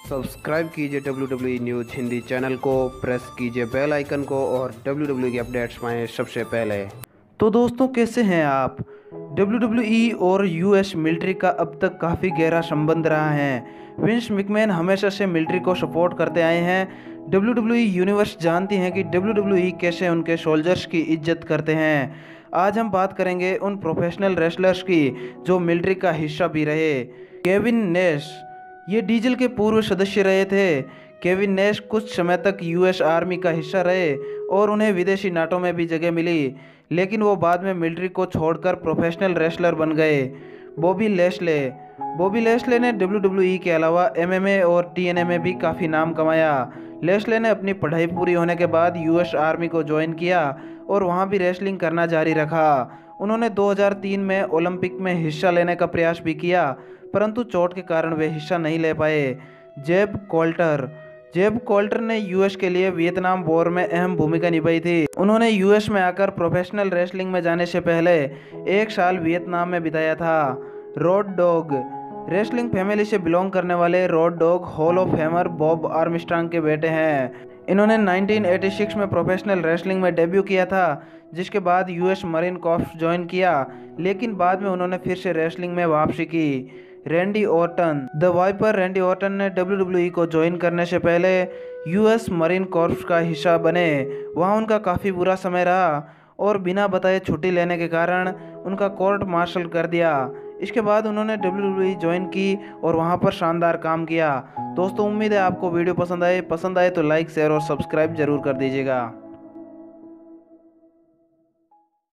Subscribe कीजिए WWE news Hindi channel को, press कीजिए बेल आइकन को और WWE की अपडेट्स पाएँ सबसे पहले। तो दोस्तों, कैसे हैं आप। WWE और यूएस मिलिट्री का अब तक काफ़ी गहरा संबंध रहा है। विंस मैकमैन हमेशा से मिलिट्री को सपोर्ट करते आए हैं। WWE यूनिवर्स जानती हैं कि WWE कैसे उनके सोल्जर्स की इज्जत करते हैं। आज हम बात करेंगे उन प्रोफेशनल रेसलर्स की जो मिलिट्री का हिस्सा भी रहे। केविन नेश ये डीजल के पूर्व सदस्य रहे थे। केविन नेश कुछ समय तक यूएस आर्मी का हिस्सा रहे और उन्हें विदेशी नाटों में भी जगह मिली, लेकिन वो बाद में मिलिट्री को छोड़कर प्रोफेशनल रेसलर बन गए। बॉबी लेस्ले ने WWE के अलावा MMA और TNA में भी काफ़ी नाम कमाया। लेस्ले ने अपनी पढ़ाई पूरी होने के बाद यूएस आर्मी को ज्वाइन किया और वहाँ भी रेसलिंग करना जारी रखा। उन्होंने 2003 में ओलंपिक में हिस्सा लेने का प्रयास भी किया, परंतु चोट के कारण वे हिस्सा नहीं ले पाए। जेब कोल्टर ने यूएस के लिए वियतनाम वॉर में अहम भूमिका निभाई थी। उन्होंने यूएस में आकर प्रोफेशनल रेसलिंग में जाने से पहले 1 साल वियतनाम में बिताया था। रोड डॉग रेसलिंग फैमिली से बिलोंग करने वाले road dog hall of famer Bob Armstrong के बेटे हैं। इन्होंने 1986 में प्रोफेशनल रेसलिंग में डेब्यू किया था, जिसके बाद यूएस मरीन कॉर्प्स ज्वाइन किया, लेकिन बाद में उन्होंने फिर से रेसलिंग में वापसी की। Randy Orton the viper Randy Orton ने WWE को ज्वाइन करने से पहले यूएस मरीन कॉर्प्स का हिस्सा बने। वहाँ उनका काफ़ी बुरा समय रहा और बिना बताए छुट्टी लेने के कारण उनका कोर्ट मार्शल कर दिया। इसके बाद उन्होंने WWE ज्वाइन की और वहाँ पर शानदार काम किया। दोस्तों, उम्मीद है आपको वीडियो पसंद आए तो लाइक, शेयर और सब्सक्राइब जरूर कर दीजिएगा।